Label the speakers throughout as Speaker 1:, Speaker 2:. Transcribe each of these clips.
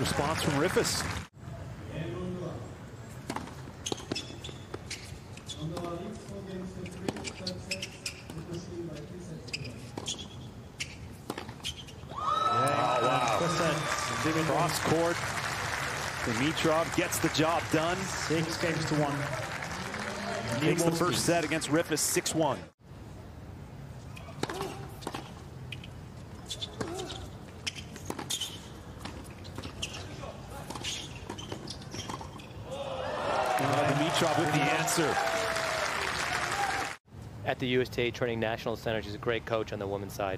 Speaker 1: response from Riffice. Cross court. Dimitrov gets the job done.
Speaker 2: 6-1.
Speaker 1: Takes the first set against Riffice, 6-1. Dimitrov with the answer.
Speaker 3: At the USTA Training National Center, she's a great coach on the women's side.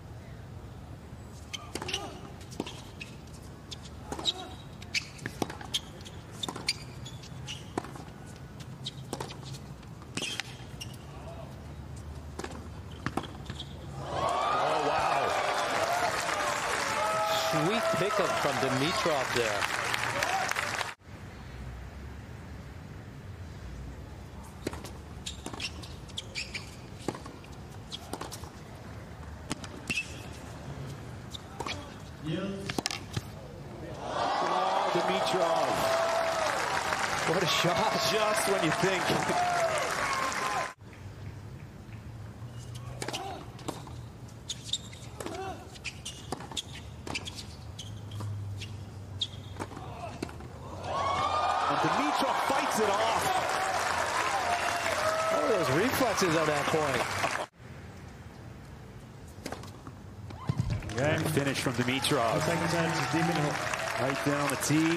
Speaker 3: Sweet pickup from Dimitrov there.
Speaker 1: Oh, Dimitrov.
Speaker 3: What a shot.
Speaker 1: Just when you think. Dimitrov fights it off.
Speaker 3: What are those reflexes on that point?
Speaker 1: And finish from Dimitrov.
Speaker 2: Second set is Dimitrov.
Speaker 1: Right down the tee.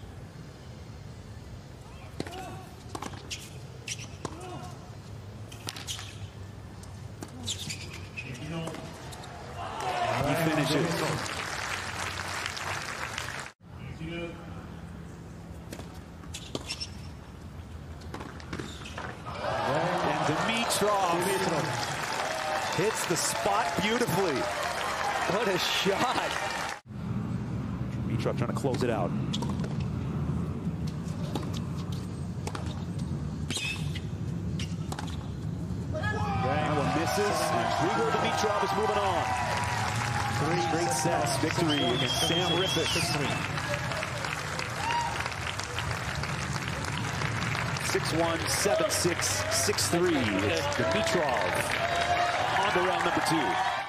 Speaker 1: He finishes. Dimitrov hits the spot beautifully.
Speaker 3: What a shot.
Speaker 1: Dimitrov trying to close it out. That one misses. Grigor Dimitrov is moving on. 3 straight sets victory against Sam Riffice. 6-1, 7-6, 6-3. It's Dimitrov on to round number 2.